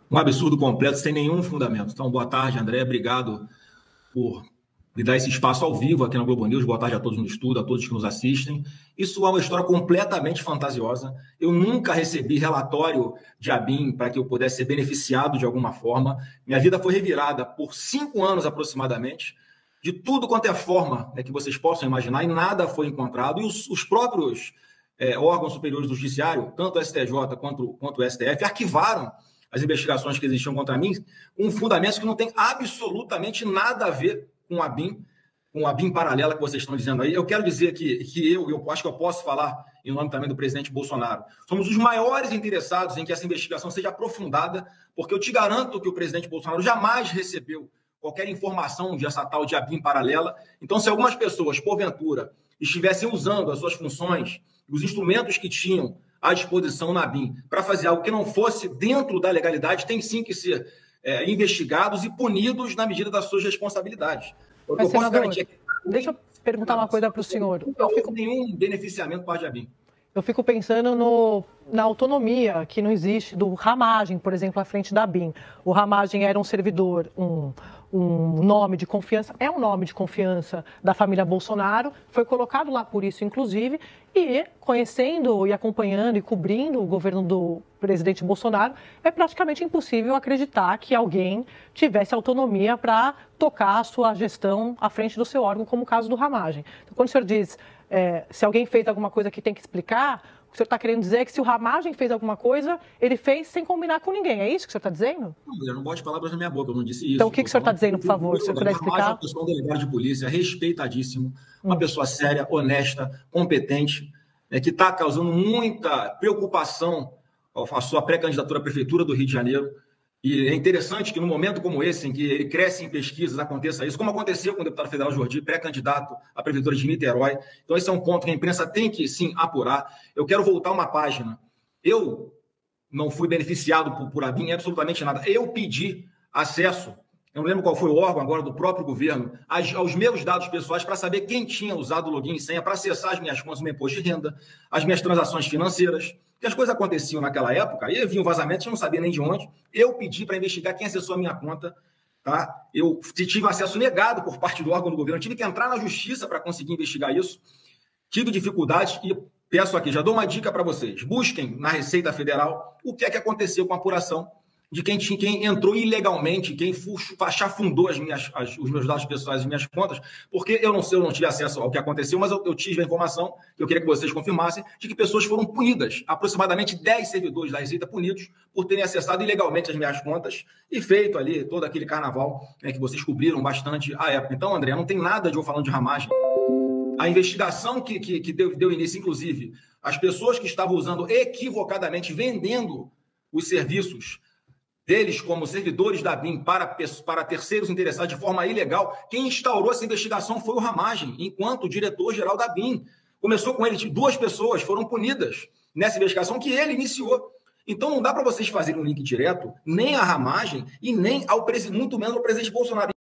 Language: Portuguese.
Um absurdo completo, sem nenhum fundamento. Então, boa tarde, André. Obrigado por me dar esse espaço ao vivo aqui na Globo News. Boa tarde a todos no estudo, a todos que nos assistem. Isso é uma história completamente fantasiosa. Eu nunca recebi relatório de ABIN para que eu pudesse ser beneficiado de alguma forma. Minha vida foi revirada por 5 anos aproximadamente, de tudo quanto é forma, né, que vocês possam imaginar, e nada foi encontrado. E os próprios órgãos superiores do Judiciário, tanto o STJ quanto o STF, arquivaram as investigações que existiam contra mim, com fundamentos que não tem absolutamente nada a ver com a BIM paralela que vocês estão dizendo aí. Eu quero dizer que eu acho que eu posso falar em nome também do presidente Bolsonaro. Somos os maiores interessados em que essa investigação seja aprofundada, porque eu te garanto que o presidente Bolsonaro jamais recebeu qualquer informação de essa tal de ABIN paralela. Então, se algumas pessoas, porventura, estivessem usando as suas funções, os instrumentos que tinham à disposição na BIM para fazer algo que não fosse dentro da legalidade, tem sim que ser investigados e punidos na medida das suas responsabilidades. Mas, senador, deixa eu perguntar uma coisa para o senhor. Não houve nenhum beneficiamento para a ABIN. Eu fico pensando na autonomia que não existe do Ramagem, por exemplo, à frente da BIM. O Ramagem era um servidor, um nome de confiança, é um nome de confiança da família Bolsonaro, foi colocado lá por isso, inclusive, e conhecendo e acompanhando e cobrindo o governo do presidente Bolsonaro, é praticamente impossível acreditar que alguém tivesse autonomia para tocar a sua gestão à frente do seu órgão, como o caso do Ramagem. Então, quando o senhor diz se alguém fez alguma coisa que tem que explicar, o que o senhor está querendo dizer é que se o Ramagem fez alguma coisa, ele fez sem combinar com ninguém. É isso que o senhor está dizendo? Não, eu não bote palavras na minha boca, eu não disse isso. Então, o que o senhor está dizendo, por favor? Se o senhor puder explicar. Ramagem é uma pessoa, um delegado de polícia, respeitadíssimo, uma pessoa séria, honesta, competente, que está causando muita preocupação a sua pré-candidatura à Prefeitura do Rio de Janeiro. E é interessante que num momento como esse, em que ele cresce em pesquisas, aconteça isso, como aconteceu com o deputado federal Jordi, pré-candidato à Prefeitura de Niterói. Então, esse é um ponto que a imprensa tem que, sim, apurar. Eu quero voltar uma página. Eu não fui beneficiado por ABIN, absolutamente nada. Eu pedi acesso, eu não lembro qual foi o órgão agora do próprio governo, aos meus dados pessoais para saber quem tinha usado o login e senha para acessar as minhas contas, o meu imposto de renda, as minhas transações financeiras. Porque as coisas aconteciam naquela época, aí havia um vazamento, eu não sabia nem de onde. Eu pedi para investigar quem acessou a minha conta. Tá? Eu tive acesso negado por parte do órgão do governo, eu tive que entrar na justiça para conseguir investigar isso. Tive dificuldades e peço aqui, já dou uma dica para vocês. Busquem na Receita Federal o que é que aconteceu com a apuração de quem entrou ilegalmente, quem chafundou os meus dados pessoais e minhas contas, porque eu não tive acesso ao que aconteceu, mas eu tive a informação, que eu queria que vocês confirmassem, de que pessoas foram punidas, aproximadamente 10 servidores da Receita punidos por terem acessado ilegalmente as minhas contas e feito ali todo aquele carnaval, que vocês cobriram bastante à época. Então, André, não tem nada de eu falando de Ramagem. A investigação que deu início, inclusive, as pessoas que estavam usando equivocadamente, vendendo os serviços deles como servidores da BIM para terceiros interessados de forma ilegal, quem instaurou essa investigação foi o Ramagem, enquanto diretor-geral da BIM. Começou com ele, 2 pessoas foram punidas nessa investigação que ele iniciou. Então não dá para vocês fazerem um link direto, nem a Ramagem e nem muito menos ao presidente Bolsonaro.